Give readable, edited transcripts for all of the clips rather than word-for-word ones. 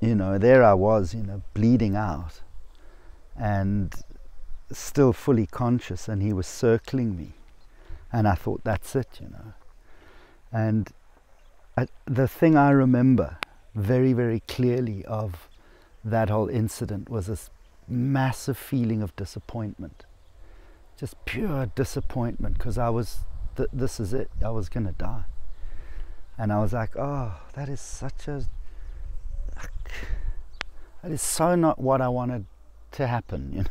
there I was, bleeding out and still fully conscious, and he was circling me, and I thought, that's it. And the thing I remember very, very clearly of that whole incident was this massive feeling of disappointment, just pure disappointment, because I was, this is it, I was going to die. And I was like, oh, that is so not what I wanted to happen,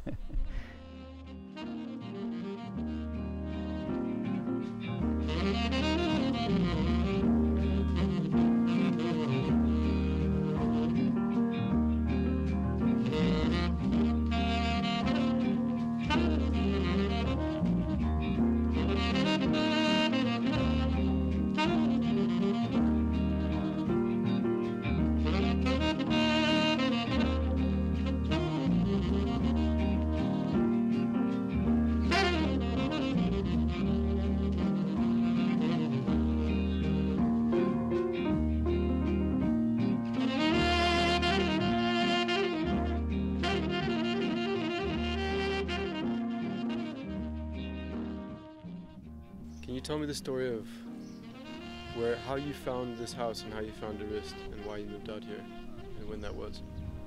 Can you tell me the story of how you found this house and how you found Arist and why you moved out here and when that was?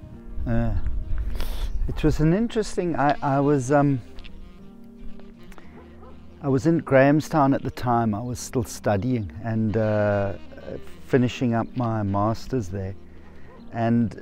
It was an interesting. I was in Grahamstown at the time. I was still studying and finishing up my masters there, and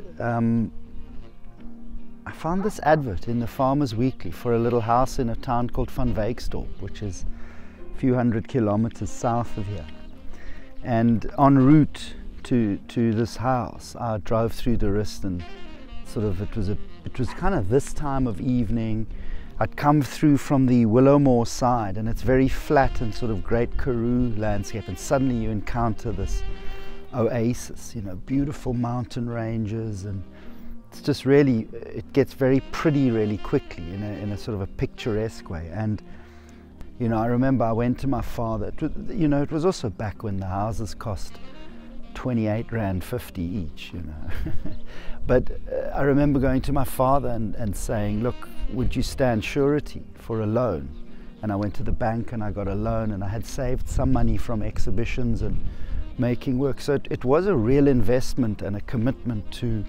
I found this advert in the Farmers Weekly for a little house in a town called Van Wyksdorp, which is a few hundred kilometers south of here. And en route to this house, I drove through the Rist, and sort of it was kind of this time of evening. I'd come through from the Willowmore side, and it's very flat and sort of Great Karoo landscape, and suddenly you encounter this oasis, beautiful mountain ranges, and it's just really, it gets very pretty really quickly in a sort of a picturesque way. And I remember I went to my father. It was also back when the houses cost 28 Rand 50 each, But I remember going to my father and saying, look, would you stand surety for a loan? And I went to the bank and I got a loan, and I had saved some money from exhibitions and making work. So it was a real investment and a commitment to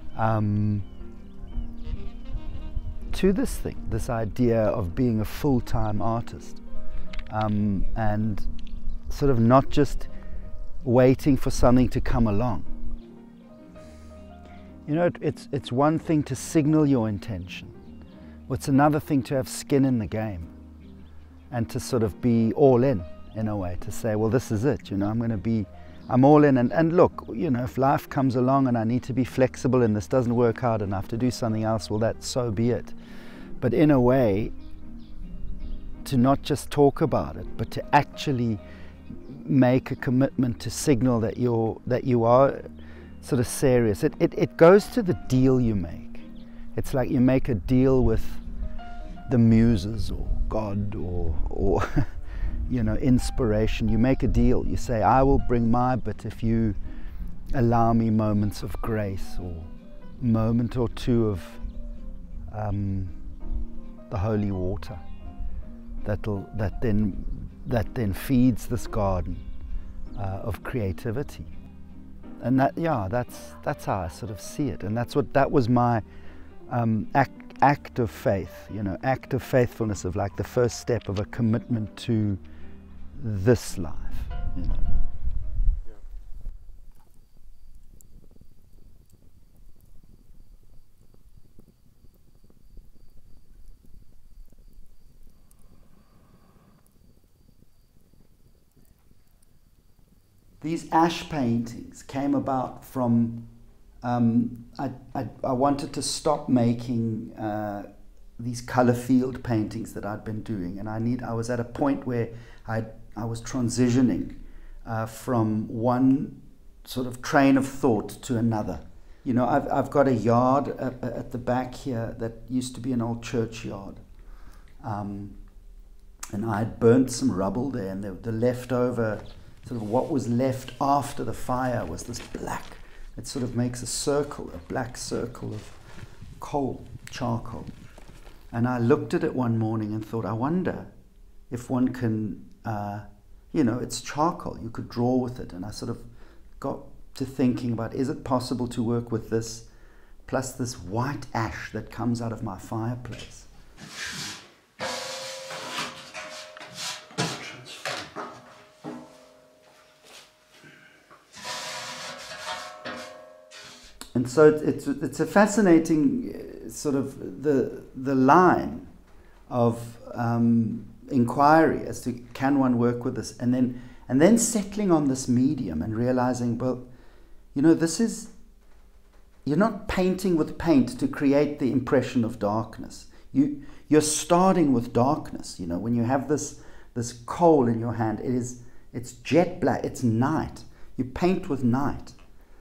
this thing, this idea of being a full-time artist, and sort of not just waiting for something to come along. It's one thing to signal your intention. It's another thing to have skin in the game and to sort of be all in a way, to say, well, this is it, I'm all in, and look, if life comes along and I need to be flexible and this doesn't work out and I have to do something else, well, so be it. But in a way, to not just talk about it, but to actually make a commitment to signal that you are sort of serious. It goes to the deal you make. It's like you make a deal with the muses or God or inspiration. You make a deal. You say, I will bring my bit if you allow me moments of grace, or moment or two of the holy water that then feeds this garden of creativity. And that's how I sort of see it. And that was my act of faith, act of faithfulness, of like the first step of a commitment to this life, These ash paintings came about from, I wanted to stop making these color field paintings that I'd been doing, and I was at a point where I was transitioning from one sort of train of thought to another. I've got a yard at the back here that used to be an old churchyard, and I had burnt some rubble there, and the leftover, sort of what was left after the fire, was this black it sort of makes a circle, a black circle of coal, charcoal. And I looked at it one morning and thought, I wonder if one can, it's charcoal, you could draw with it. And I sort of got to thinking about, is it possible to work with this, plus this white ash that comes out of my fireplace? And so it's a fascinating sort of the line of inquiry as to can one work with this, and then settling on this medium and realizing, well, this is, you're not painting with paint to create the impression of darkness. You're starting with darkness. When you have this coal in your hand, it's jet black. It's night. You paint with night.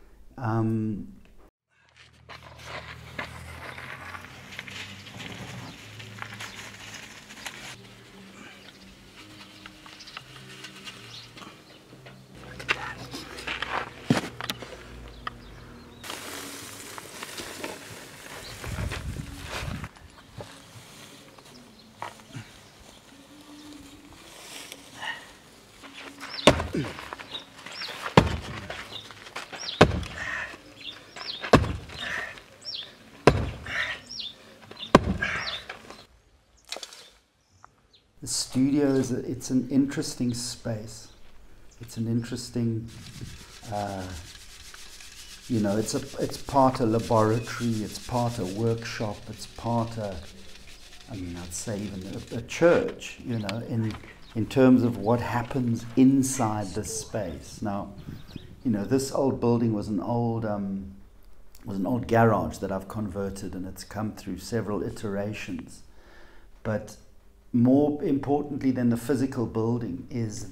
The studio it's an interesting space. It's an interesting, it's part a laboratory, it's part a workshop, it's part I'd say even a church, in terms of what happens inside this space. Now, this old building was an old garage that I've converted, and it's come through several iterations. But more importantly than the physical building is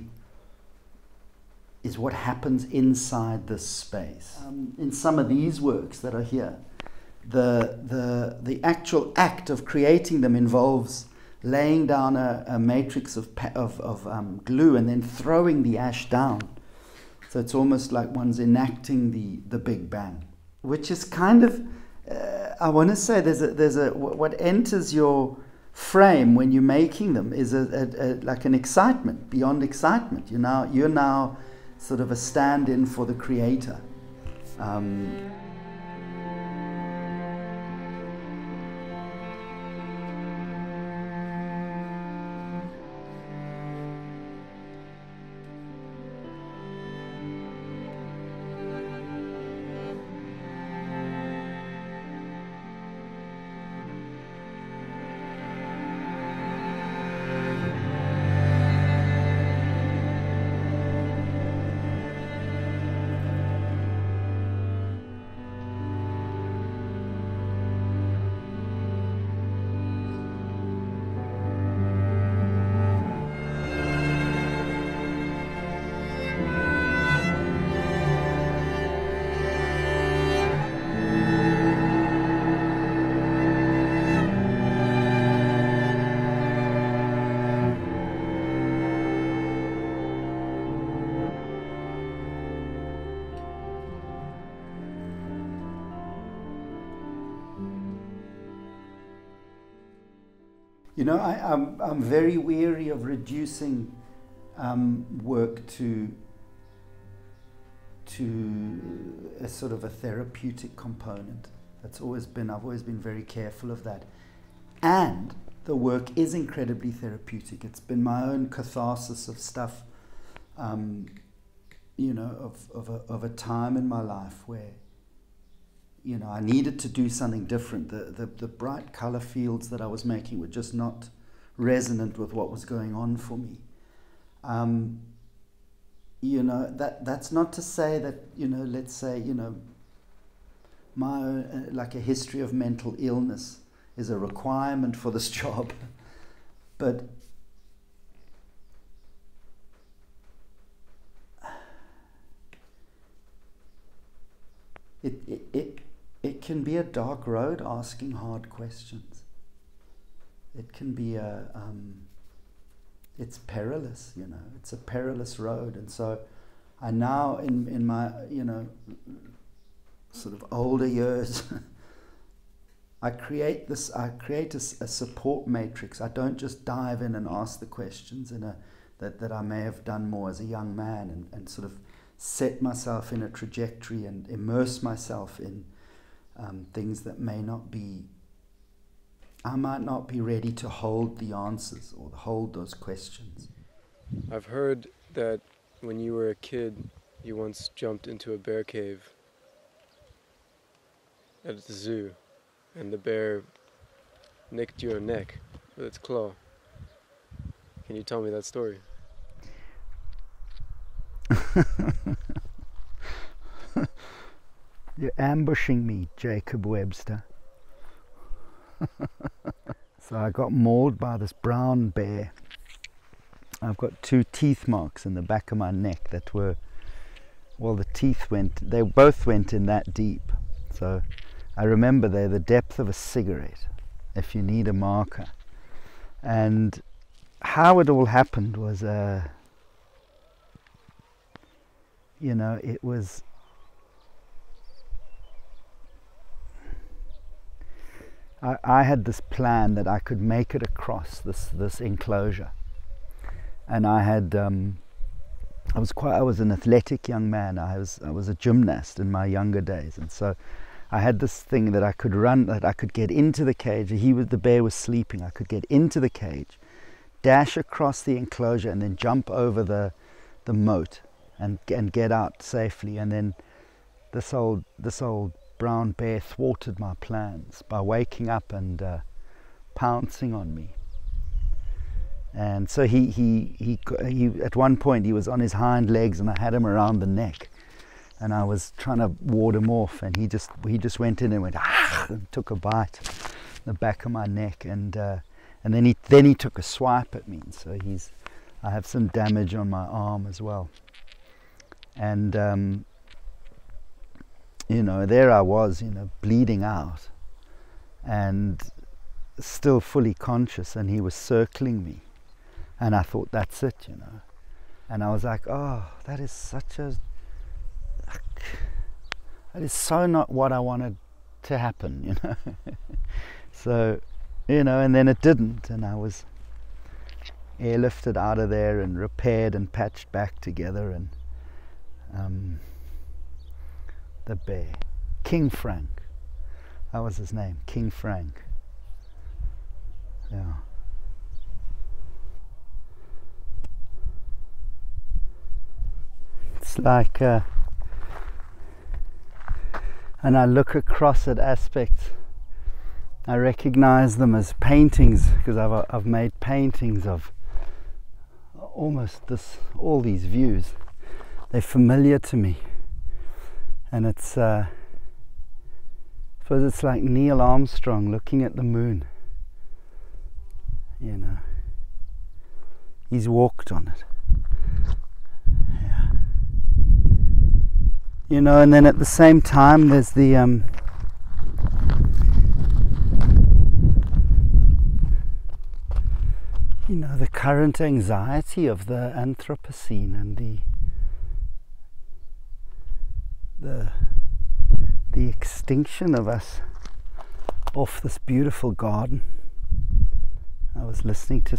what happens inside this space. In some of these works that are here, the actual act of creating them involves laying down a matrix of glue and then throwing the ash down. So it's almost like one's enacting the Big Bang, which is kind of, I want to say what enters your frame when you're making them is like an excitement beyond excitement. You're now sort of a stand-in for the creator. I'm very weary of reducing work to a sort of a therapeutic component. I've always been very careful of that. And the work is incredibly therapeutic. It's been my own catharsis of stuff, of a time in my life where I needed to do something different. The bright color fields that I was making were just not resonant with what was going on for me. That's not to say that, let's say, my like a history of mental illness is a requirement for this job. But it can be a dark road asking hard questions. It can be it's perilous, it's a perilous road. And so I now, in my, sort of older years, I create a support matrix. I don't just dive in and ask the questions that I may have done more as a young man, and sort of set myself in a trajectory and immerse myself in things that I might not be ready to hold the answers or hold those questions. I've heard that when you were a kid, you once jumped into a bear cave at the zoo, and the bear nicked your neck with its claw. Can you tell me that story? You're ambushing me, Jacob Webster. So I got mauled by this brown bear. I've got 2 teeth marks in the back of my neck that were, well, they both went in that deep. So I remember they're the depth of a cigarette, if you need a marker. And how it all happened was, it was, I had this plan that I could make it across this enclosure, and I had I was an athletic young man. I was a gymnast in my younger days, and so I had this thing that I could run, that I could get into the cage. The bear was sleeping. I could get into the cage, dash across the enclosure, and then jump over the moat and get out safely. And then this old brown bear thwarted my plans by waking up and pouncing on me. And so he at one point he was on his hind legs, and I had him around the neck, and I was trying to ward him off, and he just went in and went and took a bite in the back of my neck, and then he took a swipe at me. So I have some damage on my arm as well, and there I was, bleeding out, and still fully conscious, and he was circling me, and I thought, that's it, and I was like, oh, that is so not what I wanted to happen, So, and then it didn't, and I was airlifted out of there and repaired and patched back together, and the bear, King Frank, that was his name, King Frank. Yeah. It's like, and I look across at aspects, I recognize them as paintings, because I've made paintings of almost all these views. They're familiar to me. And it's, I suppose it's like Neil Armstrong looking at the moon. He's walked on it. Yeah. And then at the same time, there's the the current anxiety of the Anthropocene, and the extinction of us off this beautiful garden. I was listening to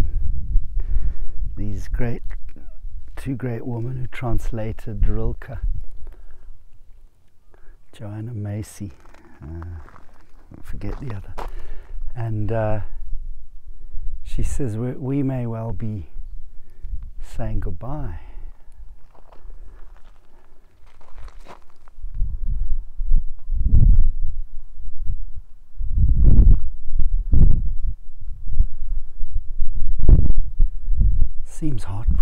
two great women who translated Rilke, Joanna Macy, I forget the other, and she says we may well be saying goodbye. Seems hot.